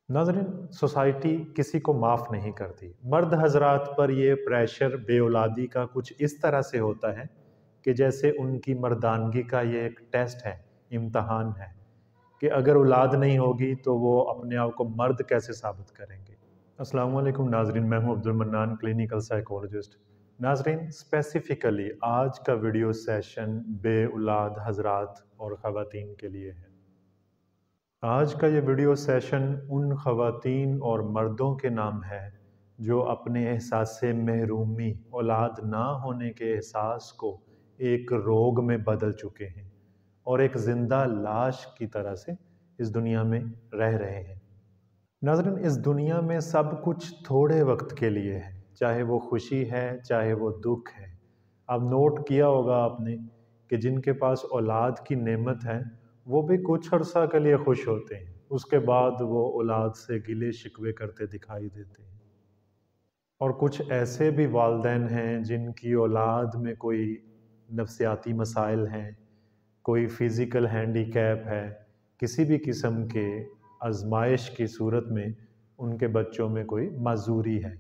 नाज़रीन, सोसाइटी किसी को माफ़ नहीं करती। मर्द हज़रात पर ये प्रेशर बे औलादी का कुछ इस तरह से होता है कि जैसे उनकी मर्दानगी का ये एक टेस्ट है, इम्तहान है कि अगर औलाद नहीं होगी तो वो अपने आप को मर्द कैसे साबित करेंगे। अस्सलामु अलैकुम नाज़रीन, मैं हूँ अब्दुल मन्नान, क्लिनिकल साइकोलॉजिस्ट। नाज़रीन, स्पेसिफ़िकली आज का वीडियो सेशन बे औलाद हज़रात और ख़वातीन के लिए है। आज का ये वीडियो सेशन उन ख़वातीन और मर्दों के नाम है जो अपने एहसास महरूमी, औलाद ना होने के एहसास को एक रोग में बदल चुके हैं और एक ज़िंदा लाश की तरह से इस दुनिया में रह रहे हैं। नाज़रीन, इस दुनिया में सब कुछ थोड़े वक्त के लिए है, चाहे वो खुशी है, चाहे वो दुख है। अब नोट किया होगा आपने कि जिनके पास औलाद की नेमत है वो भी कुछ अरसा के लिए खुश होते हैं, उसके बाद वो औलाद से गिले शिकवे करते दिखाई देते हैं। और कुछ ऐसे भी वालिदैन हैं जिनकी औलाद में कोई नफ्सियाती मसाइल हैं, कोई फ़िज़िकल हैंडीकैप है, किसी भी किस्म के आजमाइश की सूरत में उनके बच्चों में कोई माजूरी है।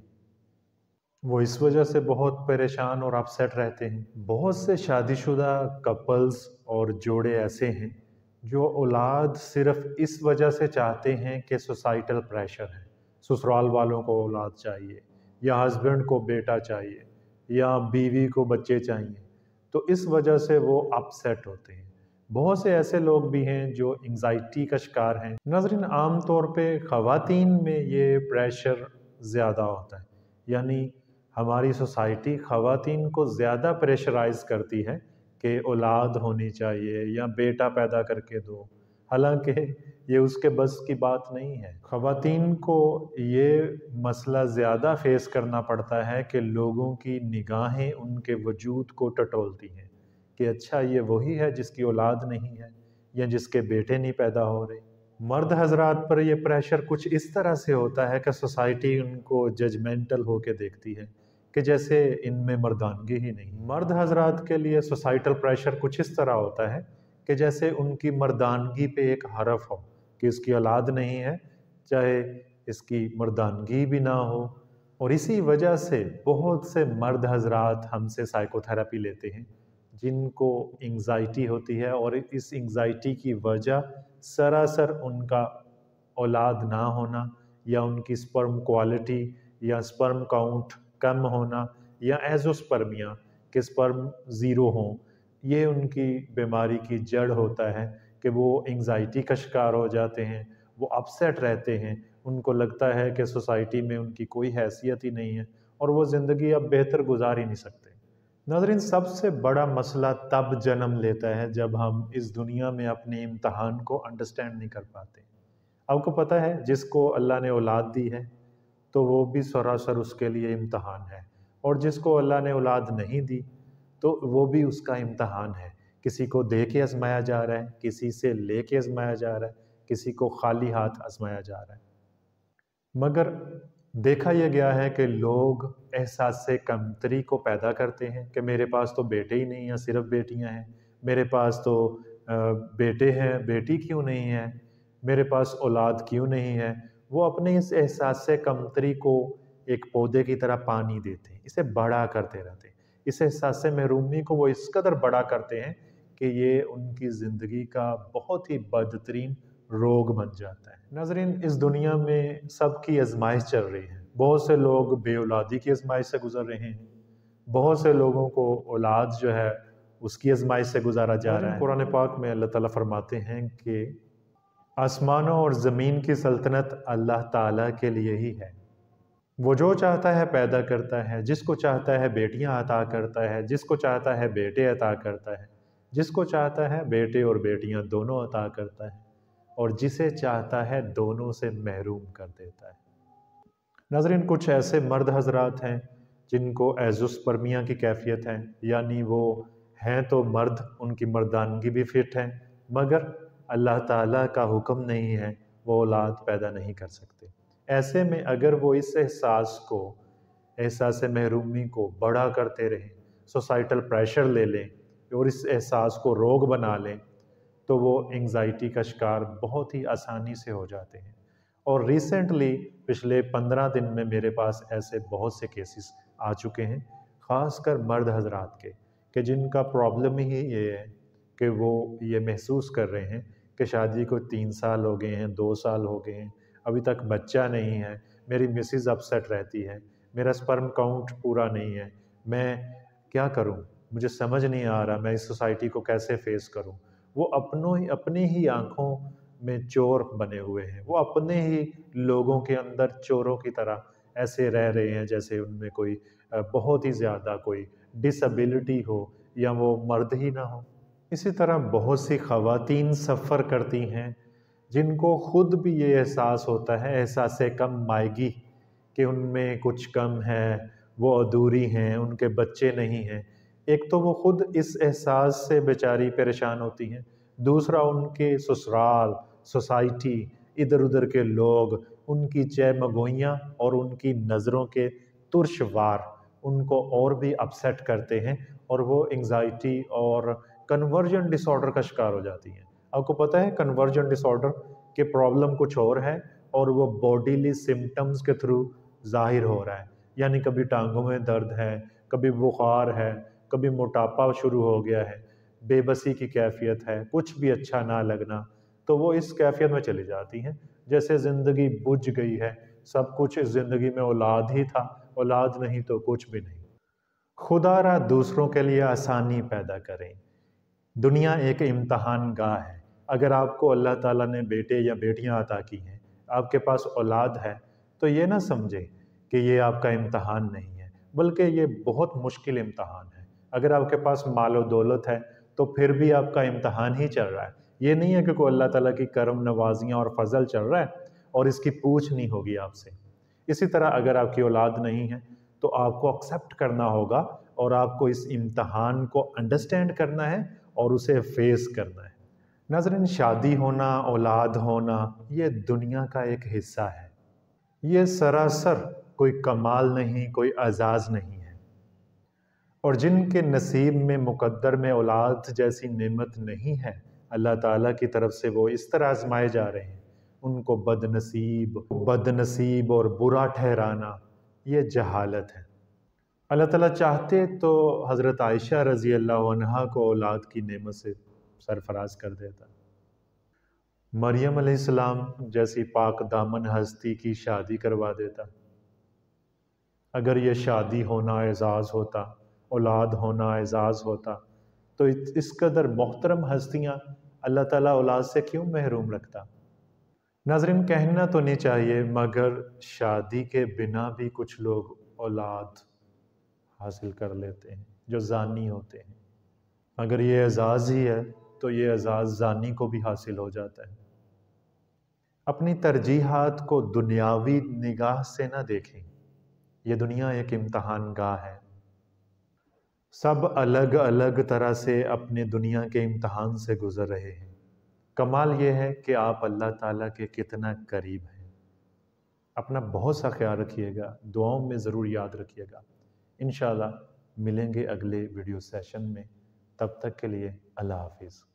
वो इस वजह से बहुत परेशान और अपसेट रहते हैं। बहुत से शादीशुदा कपल्स और जोड़े ऐसे हैं जो औलाद सिर्फ इस वजह से चाहते हैं कि सोसाइटल प्रेशर है, ससुराल वालों को औलाद चाहिए या हस्बैंड को बेटा चाहिए या बीवी को बच्चे चाहिए, तो इस वजह से वो अपसेट होते हैं। बहुत से ऐसे लोग भी हैं जो एंग्जाइटी का शिकार हैं। नाज़रीन, आम तौर पे ख़वातीन में ये प्रेशर ज़्यादा होता है, यानी हमारी सोसाइटी ख़वातीन को ज़्यादा प्रेशराइज़ करती है कि औलाद होनी चाहिए या बेटा पैदा करके दो, हालांकि ये उसके बस की बात नहीं है। ख़वातीन को ये मसला ज़्यादा फेस करना पड़ता है कि लोगों की निगाहें उनके वजूद को टटोलती हैं कि अच्छा ये वही है जिसकी औलाद नहीं है या जिसके बेटे नहीं पैदा हो रहे। मर्द हजरात पर ये प्रेशर कुछ इस तरह से होता है कि सोसाइटी उनको जजमेंटल होके देखती है कि जैसे इनमें मर्दानगी ही नहीं। मर्द हजरात के लिए सोसाइटल प्रेशर कुछ इस तरह होता है कि जैसे उनकी मर्दानगी पे एक हरफ हो कि इसकी औलाद नहीं है, चाहे इसकी मर्दानगी भी ना हो। और इसी वजह से बहुत से मर्द हजरात हमसे साइकोथेरेपी लेते हैं जिनको एंग्जाइटी होती है, और इस एंग्जाइटी की वजह सरासर उनका औलाद ना होना या उनकी स्पर्म क्वालिटी या स्पर्म काउंट कम होना या एजोस्पर्मिया के स्पर्म ज़ीरो हों, ये उनकी बीमारी की जड़ होता है कि वो एंग्जाइटी का शिकार हो जाते हैं, वो अपसेट रहते हैं, उनको लगता है कि सोसाइटी में उनकी कोई हैसियत ही नहीं है और वो ज़िंदगी अब बेहतर गुजार ही नहीं सकते। नाज़रीन, सबसे बड़ा मसला तब जन्म लेता है जब हम इस दुनिया में अपने इम्तहान को अंडरस्टैंड नहीं कर पाते। आपको पता है, जिसको अल्लाह ने औलाद दी है तो वो भी सरासर उसके लिए इम्तहान है, और जिसको अल्लाह ने औलाद नहीं दी तो वो भी उसका इम्तहान है। किसी को दे के आजमाया जा रहा है, किसी से ले के आजमाया जा रहा है, किसी को खाली हाथ आजमाया जा रहा है। मगर देखा यह गया है कि लोग एहसास कमतरी को पैदा करते हैं कि मेरे पास तो बेटे ही नहीं हैं, सिर्फ बेटियां हैं, मेरे पास तो बेटे हैं, बेटी क्यों नहीं है, मेरे पास औलाद क्यों नहीं है। वो अपने इस एहसास कमतरी को एक पौधे की तरह पानी देते हैं, इसे बड़ा करते रहते हैं। इस एहसास महरूमी को वो इस कदर बड़ा करते हैं कि ये उनकी ज़िंदगी का बहुत ही बदतरीन रोग बन जाता है। नाज़रीन, इस दुनिया में सबकी आजमाइश चल रही है। बहुत से लोग बे औलादी की आजमाइश से गुजर रहे हैं, बहुत से लोगों को औलाद जो है उसकी आजमाइश से गुजारा जा रहा है। कुरान पाक में अल्लाह ताला फरमाते हैं कि आसमानों और ज़मीन की सल्तनत अल्लाह ताला के लिए ही है। वो जो चाहता है पैदा करता है, जिसको चाहता है बेटियां अता करता है, जिसको चाहता है बेटे अता करता है, जिसको चाहता है बेटे और बेटियां दोनों अता करता है, और जिसे चाहता है दोनों से महरूम कर देता है। नाज़रीन, कुछ ऐसे मर्द हजरात हैं जिनको एज़ोस्पर्मिया की कैफियत है, यानी वो हैं तो मर्द, उनकी मर्दानगी भी फिट है, मगर अल्लाह ताला का हुक्म नहीं है, वो औलाद पैदा नहीं कर सकते। ऐसे में अगर वो इस एहसास महरूमी को बड़ा करते रहें, सोसाइटल प्रेशर ले लें और इस एहसास को रोग बना लें, तो वो एंग्जाइटी का शिकार बहुत ही आसानी से हो जाते हैं। اور ریسنٹلی پچھلے 15 دن میں میرے پاس ایسے بہت سے کیسز آ چکے ہیں، خاص کر مرد حضرات کے، کہ جن کا پرابلم ہی یہ ہے کہ وہ یہ محسوس کر رہے ہیں کہ شادی کو 3 سال ہو گئے ہیں، 2 سال ہو گئے ہیں، ابھی تک بچہ نہیں ہے، میری مسز اپسیٹ رہتی ہے، میرا سپرم کاؤنٹ پورا نہیں ہے، میں کیا کروں؟ مجھے سمجھ نہیں آ رہا میں اس سوسائٹی کو کیسے فیس کروں۔ وہ اپنی ہی آنکھوں میں چور بنے ہوئے ہیں، وہ اپنے ہی لوگوں کے اندر چوروں کی طرح ایسے رہ رہے ہیں جیسے ان میں کوئی بہت ہی زیادہ کوئی ڈسیبلٹی ہو یا وہ مرد ہی نہ ہو۔ اسی طرح بہت سی خواتین سفر کرتی ہیں جن کو خود بھی یہ احساس ہوتا ہے، احساس کم مائگی، کہ ان میں کچھ کم ہے، وہ ادھوری ہیں، ان کے بچے نہیں ہیں۔ ایک تو وہ خود اس احساس سے بیچاری پریشان ہوتی ہیں، دوسرا ان کے سسرال، سوسائٹی، ادھر ادھر کے لوگ، ان کی چہ مگوئیاں اور ان کی نظروں کے ترش وار ان کو اور بھی اپسیٹ کرتے ہیں، اور وہ انگزائٹی اور کنورژن ڈس آرڈر کا شکار ہو جاتی ہیں۔ آپ کو پتہ ہے کنورژن ڈس آرڈر کہ پرابلم کچھ اور ہے اور وہ باڈیلی سمٹمز کے تھرو ظاہر ہو رہا ہے، یعنی کبھی ٹانگوں میں درد ہے، کبھی بخار ہے، کبھی موٹاپا شروع ہو گیا ہے، بے بسی کی کیفیت ہے، کچھ بھی اچھا نہ لگنا، تو وہ اس کیفیت میں چلی جاتی ہیں جیسے زندگی بجھ گئی ہے، سب کچھ اس زندگی میں اولاد ہی تھا، اولاد نہیں تو کچھ بھی نہیں۔ خدا را دوسروں کے لیے آسانی پیدا کریں۔ دنیا ایک امتحان گاہ ہے۔ اگر آپ کو اللہ تعالیٰ نے بیٹے یا بیٹیاں عطا کی ہیں، آپ کے پاس اولاد ہے، تو یہ نہ سمجھیں کہ یہ آپ کا امتحان نہیں ہے، بلکہ یہ بہت مشکل امتحان ہے۔ اگر آپ کے پاس مال و دولت ہے تو پھر بھی آپ کا امتحان ہی چل رہا ہے۔ یہ نہیں ہے کہ کوئی اللہ تعالیٰ کی کرم نوازیاں اور فضل چل رہا ہے اور اس کی پوچھ نہیں ہوگی آپ سے۔ اسی طرح اگر آپ کی اولاد نہیں ہے تو آپ کو ایکسیپٹ کرنا ہوگا اور آپ کو اس امتحان کو انڈرسٹینڈ کرنا ہے اور اسے فیس کرنا ہے۔ ناظرین، شادی ہونا، اولاد ہونا، یہ دنیا کا ایک حصہ ہے۔ یہ سراسر کوئی کمال نہیں، کوئی اعزاز نہیں ہے، اور جن کے نصیب میں مقدر میں اولاد جیسی نعمت نہیں ہے اللہ تعالیٰ کی طرف سے، وہ اس طرح آزمائے جا رہے ہیں، ان کو بد نصیب اور برا ٹھہرانا یہ جہالت ہے۔ اللہ تعالیٰ چاہتے تو حضرت عائشہ رضی اللہ عنہا کو اولاد کی نعمت سے سرفراز کر دیتا، مریم علیہ السلام جیسی پاک دامن ہستی کی شادی کروا دیتا۔ اگر یہ شادی ہونا اعزاز ہوتا، اولاد ہونا اعزاز ہوتا، تو اس قدر محترم ہستیاں اللہ تعالیٰ اولاد سے کیوں محروم رکھتا؟ ناظرین، کہنا تو نہیں چاہیے مگر شادی کے بنا بھی کچھ لوگ اولاد حاصل کر لیتے ہیں جو زانی ہوتے ہیں۔ اگر یہ اعزاز ہی ہے تو یہ اعزاز زانی کو بھی حاصل ہو جاتا ہے۔ اپنی ترجیحات کو دنیاوی نگاہ سے نہ دیکھیں، یہ دنیا ایک امتحان گاہ ہے۔ سب الگ الگ طرح سے اپنے دنیا کے امتحان سے گزر رہے ہیں۔ کمال یہ ہے کہ آپ اللہ تعالیٰ کے کتنا قریب ہیں۔ اپنا بہت سا خیال رکھیے گا، دعاؤں میں ضرور یاد رکھیے گا۔ انشاءاللہ ملیں گے اگلے ویڈیو سیشن میں، تب تک کے لیے اللہ حافظ۔